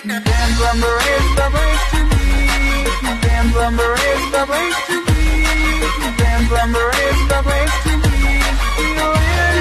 Van Lumber is the place to be. Van Lumber is the place to be. Van Lumber is the place to be. Feel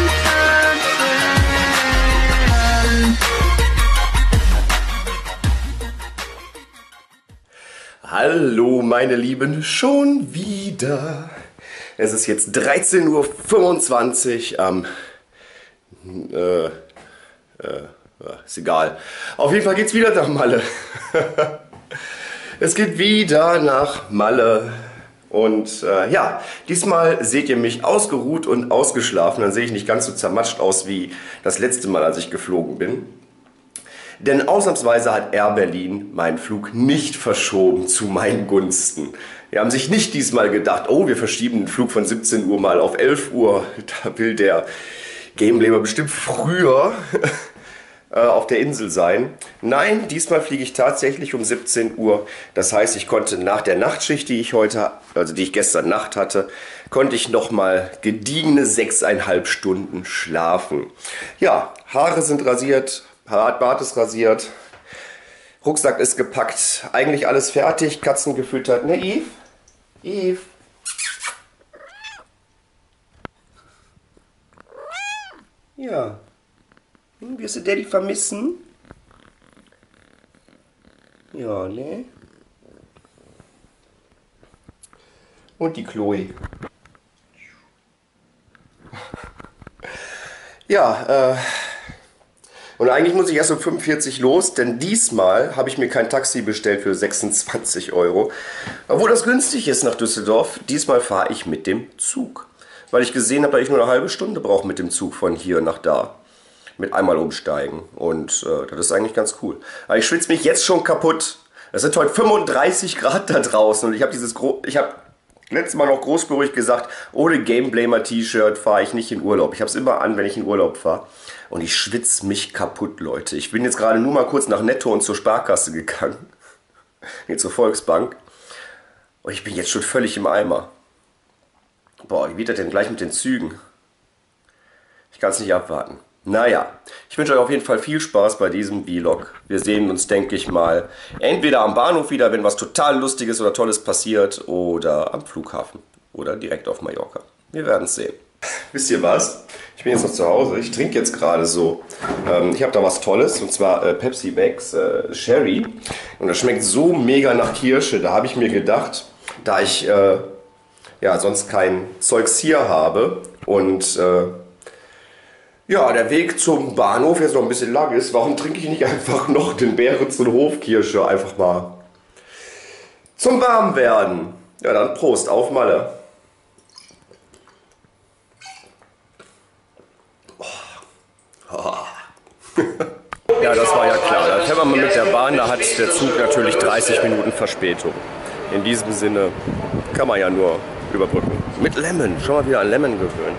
Hallo meine Lieben, schon wieder. Es ist jetzt 13:25 Uhr ist egal. Auf jeden Fall geht's wieder nach Malle. Es geht wieder nach Malle. Und ja, diesmal seht ihr mich ausgeruht und ausgeschlafen. Dann sehe ich nicht ganz so zermatscht aus wie das letzte Mal, als ich geflogen bin. Denn ausnahmsweise hat Air Berlin meinen Flug nicht verschoben zu meinen Gunsten. Die haben sich nicht diesmal gedacht, oh, wir verschieben den Flug von 17 Uhr mal auf 11 Uhr. Da will der Gameblamer bestimmt früher auf der Insel sein. Nein, diesmal fliege ich tatsächlich um 17 Uhr. Das heißt, ich konnte nach der Nachtschicht, die ich gestern Nacht hatte, konnte ich nochmal gediegene 6,5 Stunden schlafen. Ja, Haare sind rasiert, Bart ist rasiert, Rucksack ist gepackt, eigentlich alles fertig, Katzen gefüttert. Ne, Yves? Yves? Ja. Wirst du Daddy vermissen? Ja, ne? Und die Chloe. Ja, und eigentlich muss ich erst um 45 los, denn diesmal habe ich mir kein Taxi bestellt für 26 Euro. Obwohl das günstig ist nach Düsseldorf. Diesmal fahre ich mit dem Zug. Weil ich gesehen habe, dass ich nur eine halbe Stunde brauche mit dem Zug von hier nach da. Mit einmal umsteigen. Und das ist eigentlich ganz cool. Aber ich schwitze mich jetzt schon kaputt. Es sind heute 35 Grad da draußen. Und ich habe letztes Mal noch großspurig gesagt, ohne Gameblamer T-Shirt fahre ich nicht in Urlaub. Ich habe es immer an, wenn ich in Urlaub fahre. Und ich schwitze mich kaputt, Leute. Ich bin jetzt gerade nur mal kurz nach Netto und zur Sparkasse gegangen. Nee, zur Volksbank. Und ich bin jetzt schon völlig im Eimer. Boah, wie wird das denn gleich mit den Zügen? Ich kann es nicht abwarten. Naja, ich wünsche euch auf jeden Fall viel Spaß bei diesem Vlog. Wir sehen uns, denke ich mal, entweder am Bahnhof wieder, wenn was total Lustiges oder Tolles passiert, oder am Flughafen oder direkt auf Mallorca. Wir werden es sehen. Wisst ihr was? Ich bin jetzt noch zu Hause. Ich trinke jetzt gerade so. Ich habe da was Tolles, und zwar Pepsi Max Sherry. Und das schmeckt so mega nach Kirsche. Da habe ich mir gedacht, da ich ja sonst kein Zeugs hier habe und ja, der Weg zum Bahnhof jetzt noch ein bisschen lang ist, warum trinke ich nicht einfach noch den Beerens und Hofkirsche einfach mal zum Warmwerden? Ja, dann Prost, auf Malle. Ja, das war ja klar. Da fährt man mit der Bahn, da hat der Zug natürlich 30 Minuten Verspätung. In diesem Sinne kann man ja nur überbrücken. Mit Lemon, schon mal wieder an Lemon gewöhnen.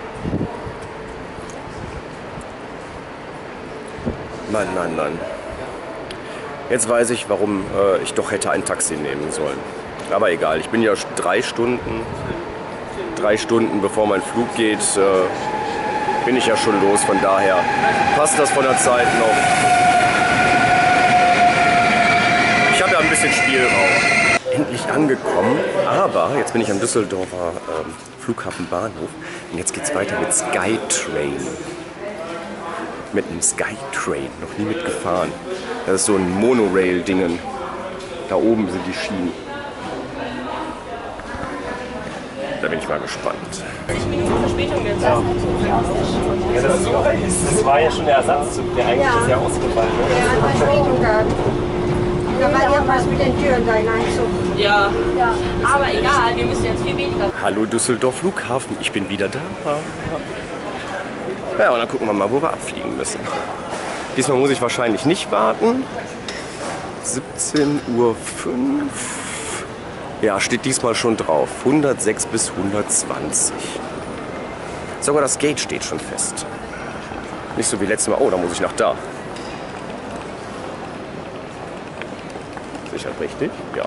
Mann, Mann, Mann. Jetzt weiß ich, warum ich doch hätte ein Taxi nehmen sollen. Aber egal, ich bin ja 3 Stunden bevor mein Flug geht, bin ich ja schon los. Von daher passt das von der Zeit noch. Ich habe ja ein bisschen Spielraum. Endlich angekommen, aber jetzt bin ich am Düsseldorfer Flughafen Bahnhof und jetzt geht es weiter mit Skytrain. Mit einem Skytrain, noch nie mitgefahren. Das ist so ein Monorail-Dingen. Da oben sind die Schienen. Da bin ich mal gespannt. 20 Minuten Verspätung jetzt. Ja, das war ja schon der Ersatzzug, der eigentlich ist ja ausgefallen. Der hat Verspätung gehabt. Da war irgendwas mit den Türen, dein Einzug. Ja, aber egal, wir müssen jetzt viel weniger. Hallo Düsseldorf Flughafen, ich bin wieder da. Ja, und dann gucken wir mal, wo wir abfliegen müssen. Diesmal muss ich wahrscheinlich nicht warten. 17:05 Uhr. Ja, steht diesmal schon drauf. 106 bis 120. Sogar das Gate steht schon fest. Nicht so wie letztes Mal. Oh, da muss ich nach da. Sicher richtig? Ja.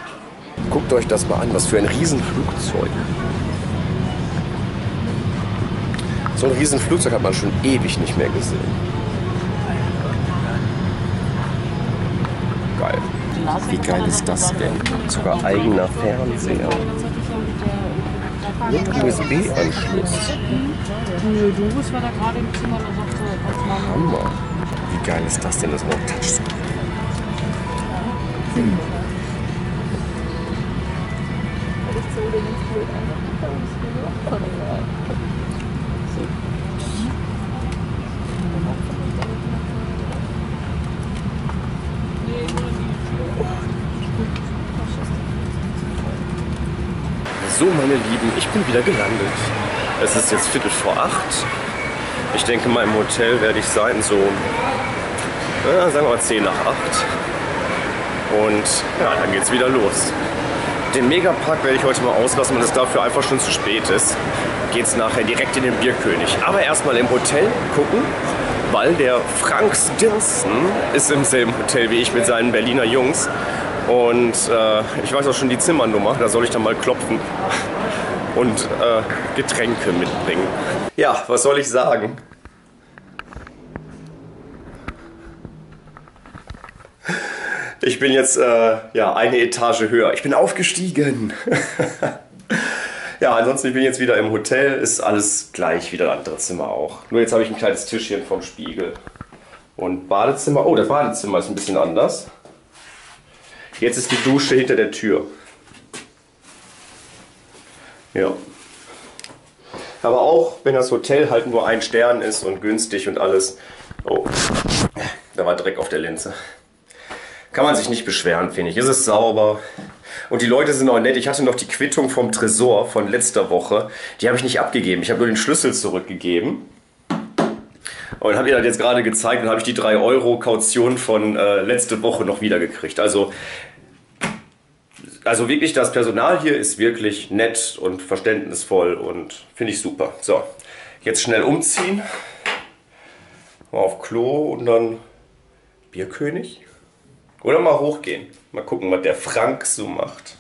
Guckt euch das mal an, was für ein Riesenflugzeug. So ein riesen Flugzeug hat man schon ewig nicht mehr gesehen. Geil. Wie geil ist das denn? Sogar eigener Fernseher. Mit USB-Anschluss. Nö, Doris war da gerade im Zimmer und sagte, Hammer. Wie geil ist das denn? Das ist noch Touchscreen. So, meine Lieben, ich bin wieder gelandet. Es ist jetzt 7:45. Ich denke mal, im Hotel werde ich sein, so, sagen wir mal 7:50. Und ja, dann geht's wieder los. Den Megapark werde ich heute mal auslassen, weil es dafür einfach schon zu spät ist. Geht's nachher direkt in den Bierkönig. Aber erstmal im Hotel gucken, weil der Frank Stinson ist im selben Hotel wie ich mit seinen Berliner Jungs. Und ich weiß auch schon die Zimmernummer, da soll ich dann mal klopfen und Getränke mitbringen. Ja, was soll ich sagen? Ich bin jetzt ja, eine Etage höher. Ich bin aufgestiegen. Ja, ansonsten ich bin jetzt wieder im Hotel. Ist alles gleich, wie das andere Zimmer auch. Nur jetzt habe ich ein kleines Tischchen vom Spiegel. Und Badezimmer. Oh, das Badezimmer ist ein bisschen anders. Jetzt ist die Dusche hinter der Tür. Ja. Aber auch wenn das Hotel halt nur 1 Stern ist und günstig und alles. Oh, da war Dreck auf der Linse. Kann man sich nicht beschweren, finde ich. Es ist sauber. Und die Leute sind auch nett. Ich hatte noch die Quittung vom Tresor von letzter Woche. Die habe ich nicht abgegeben. Ich habe nur den Schlüssel zurückgegeben. Und habe ihr das jetzt gerade gezeigt und habe ich die 3 € Kaution von letzte Woche noch wiedergekriegt. Also wirklich, das Personal hier ist wirklich nett und verständnisvoll und finde ich super. So, jetzt schnell umziehen. Mal auf Klo und dann Bierkönig. Oder mal hochgehen. Mal gucken, was der Frank so macht.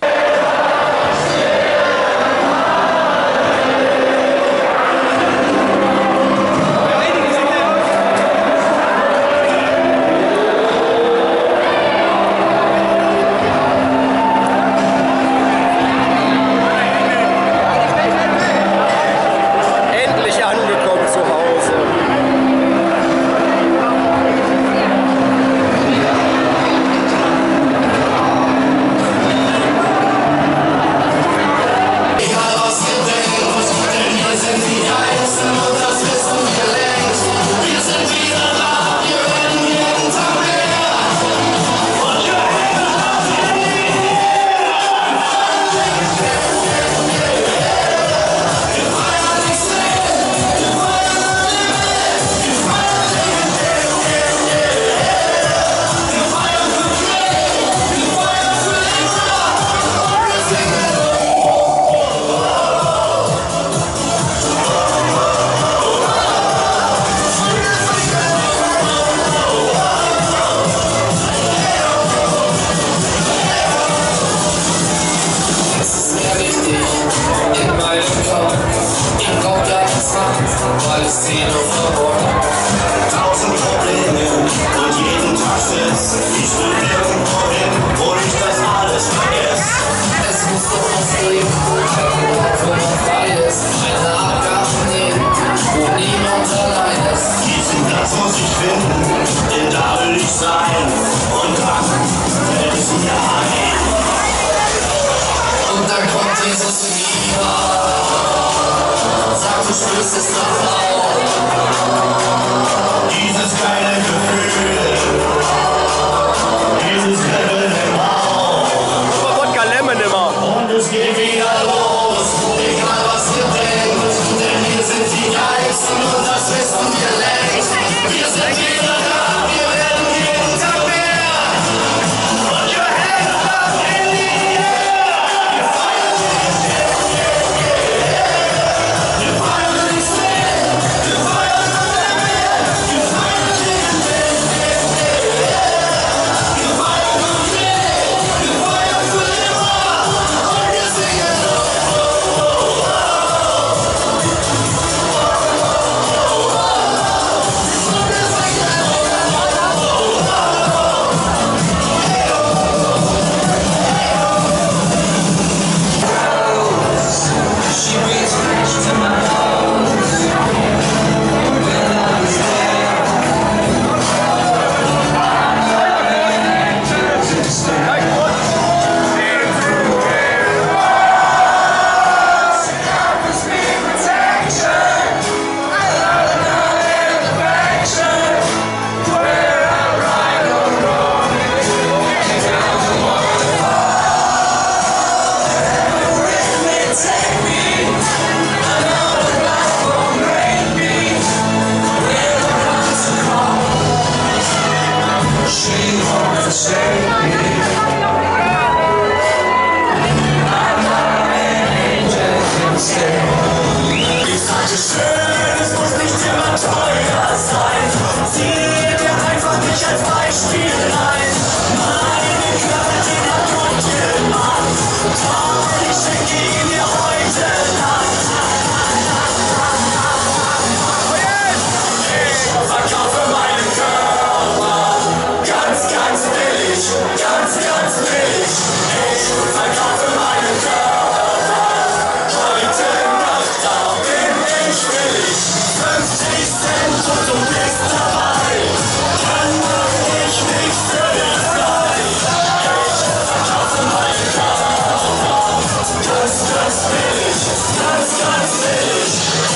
Schön, es muss nicht immer teuer sein. Zieh dir einfach nicht als Beispiel rein. Meine Körper, die kaputt gemacht. Doch ich schenke ihn dir heute Nacht. Ich verkaufe meinen Körper. Ganz, ganz billig. Ganz, ganz billig. Ich verkaufe meinen Körper. Heute Nacht, da bin ich billig. 50 Cent und du bist dabei. Dann mach ich mich völlig frei. Ich verkaufe meinen Körper. Ganz, ganz billig. Ganz, ganz billig.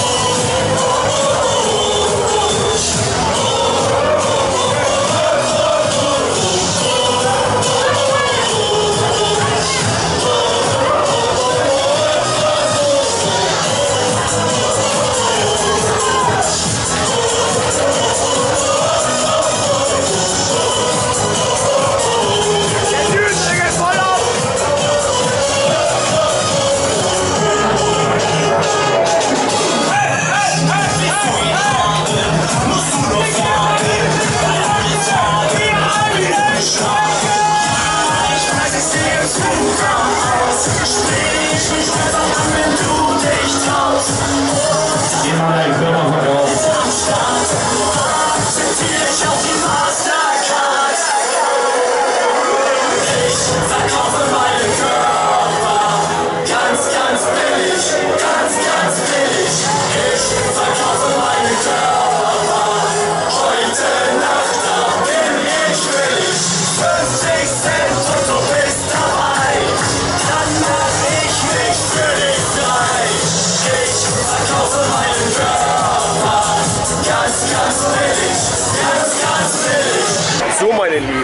So, meine Lieben,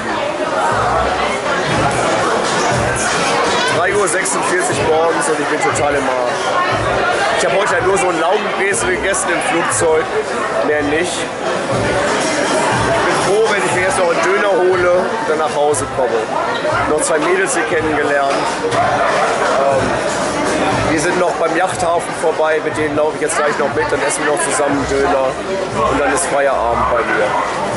3:46 Uhr morgens und ich bin total im Arsch. Ich habe heute ja nur so einen Laugenbrezel gegessen im Flugzeug, mehr nicht. Ich bin froh, wenn ich mir jetzt noch einen Döner hole und dann nach Hause komme. Noch 2 Mädels hier kennengelernt. Wir sind noch beim Yachthafen vorbei, mit denen laufe ich jetzt gleich noch mit, dann essen wir noch zusammen einen Döner und dann ist Feierabend bei mir.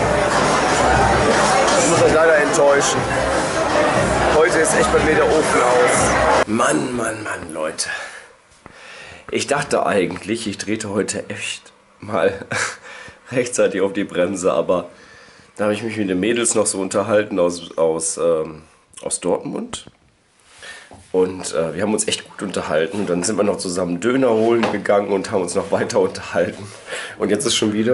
Ich muss euch leider enttäuschen. Heute ist echt bei mir der Ofen aus. Mann, Mann, Mann, Leute. Ich dachte eigentlich, ich trete heute echt mal rechtzeitig auf die Bremse, aber da habe ich mich mit den Mädels noch so unterhalten aus Dortmund. Und wir haben uns echt gut unterhalten. Dann sind wir noch zusammen Döner holen gegangen und haben uns noch weiter unterhalten. Und jetzt ist schon wieder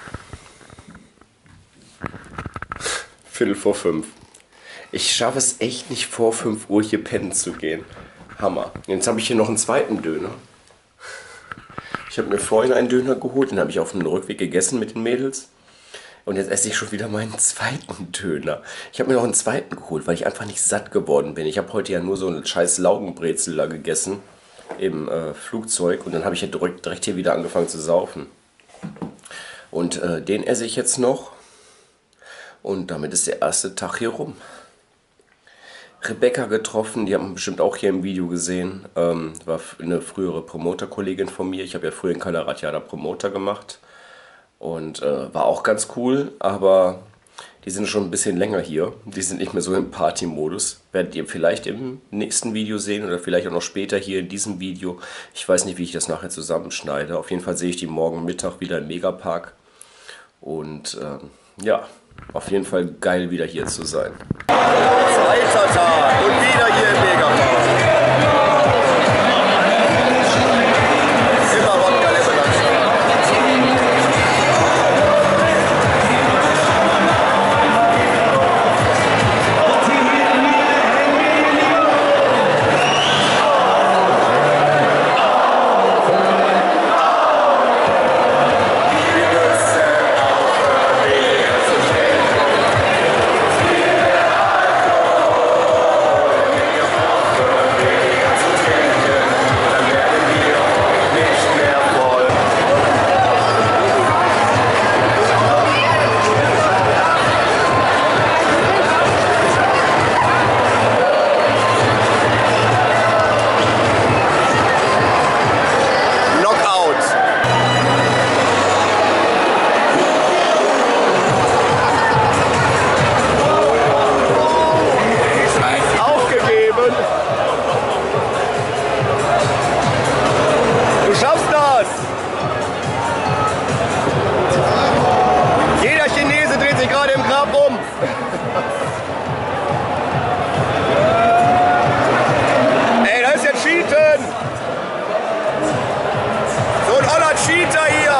4:45. Ich schaffe es echt nicht vor 5 Uhr hier pennen zu gehen. Hammer. Jetzt habe ich hier noch einen zweiten Döner. Ich habe mir vorhin einen Döner geholt, den habe ich auf dem Rückweg gegessen mit den Mädels. Und jetzt esse ich schon wieder meinen zweiten Döner. Ich habe mir noch einen zweiten geholt, weil ich einfach nicht satt geworden bin. Ich habe heute ja nur so einen scheiß Laugenbrezel da gegessen im Flugzeug. Und dann habe ich ja direkt hier wieder angefangen zu saufen. Und den esse ich jetzt noch. Und damit ist der erste Tag hier rum. Rebecca getroffen, die haben wir bestimmt auch hier im Video gesehen. War eine frühere Promoter-Kollegin von mir. Ich habe ja früher in Kalaratjada Promoter gemacht. Und war auch ganz cool, aber die sind schon ein bisschen länger hier. Die sind nicht mehr so im Party-Modus. Werdet ihr vielleicht im nächsten Video sehen oder vielleicht auch noch später hier in diesem Video. Ich weiß nicht, wie ich das nachher zusammenschneide. Auf jeden Fall sehe ich die morgen Mittag wieder im Megapark. Und ja, auf jeden Fall geil, wieder hier zu sein. Zweiter Tag und wieder hier im Megapark. paar Cheater hier!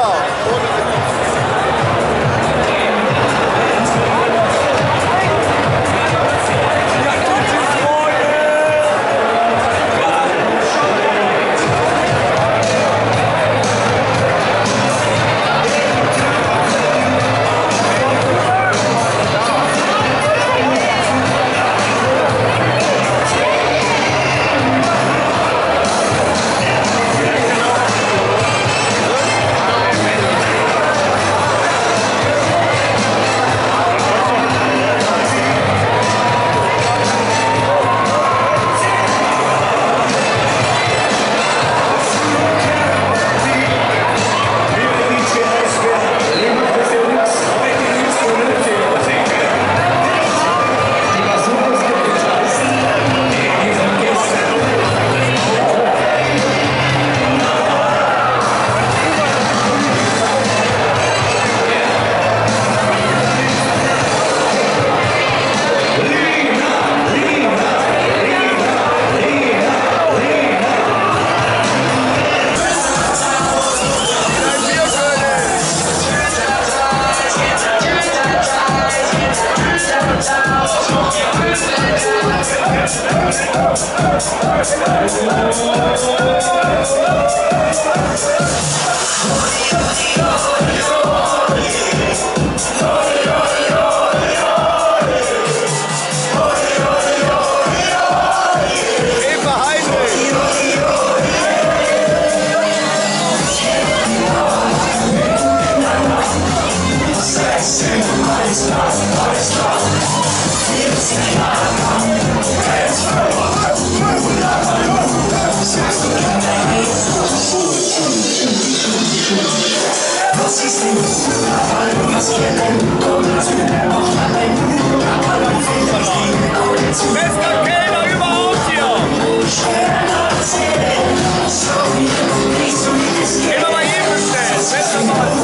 Bester Kellner überhaupt hier! Immer bei jedem bestellen! Bester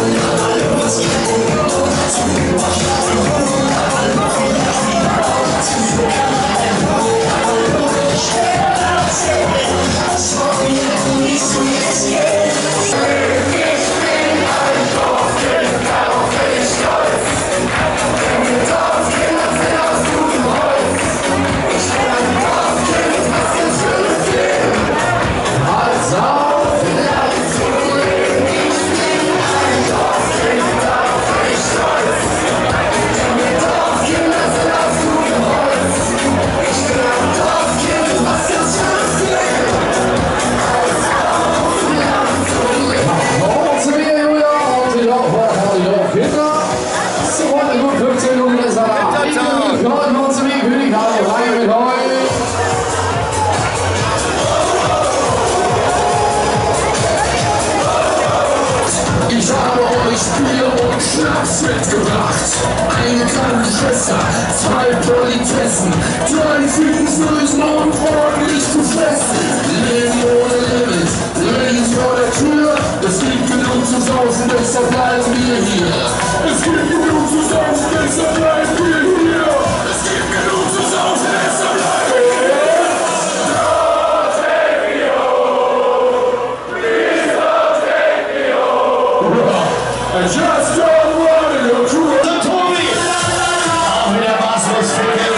mitgebracht. Eine kleine Schwester, zwei Politessen, drei Friedensgrüßen und ordentlich zu fressen. Leben ohne Limit, Ladies vor der Tür. Es gibt genug zu saufen, deshalb bleiben wir hier. Es gibt genug zu saufen, deshalb bleiben wir hier. Es gibt genug zu saufen, deshalb bleiben wir hier. Don't take me home, please don't take me home. I just don't want to go through it. Tobi! Auch wieder was los für den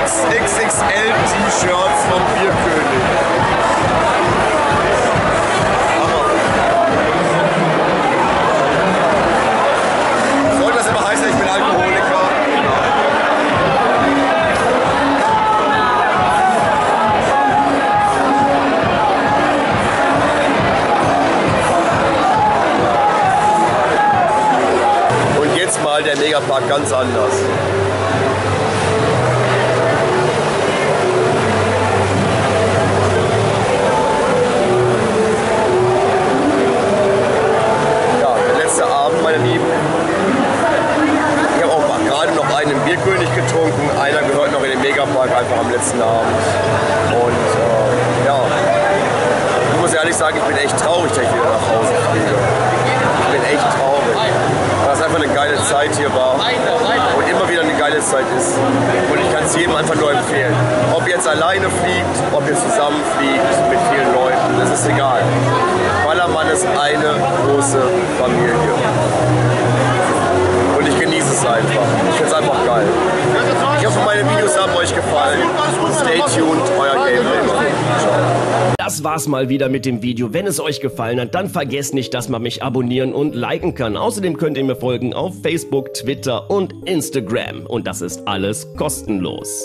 XXL T-Shirts vom Bierkönig. Soll das immer heißen, ich bin Alkoholiker? Und jetzt mal der Megapark ganz anders. Meine Lieben, ich habe auch gerade noch einen im Bierkönig getrunken, einer gehört noch in den Megapark einfach am letzten Abend. Und ja, ich muss ehrlich sagen, ich bin echt traurig, dass ich wieder nach Hause fliege. Ich bin echt traurig, weil es einfach eine geile Zeit hier war und immer wieder eine geile Zeit ist. Und ich kann es jedem einfach nur empfehlen. Ob jetzt alleine fliegt, ob ihr zusammen fliegt mit vielen Leuten, das ist egal. Ballermann ist eine große Familie. Und ich genieße es einfach. Ich finde es einfach geil. Ich hoffe, meine Videos haben euch gefallen. Stay tuned, euer Game Raver. Ciao. Das war's mal wieder mit dem Video. Wenn es euch gefallen hat, dann vergesst nicht, dass man mich abonnieren und liken kann. Außerdem könnt ihr mir folgen auf Facebook, Twitter und Instagram. Und das ist alles kostenlos.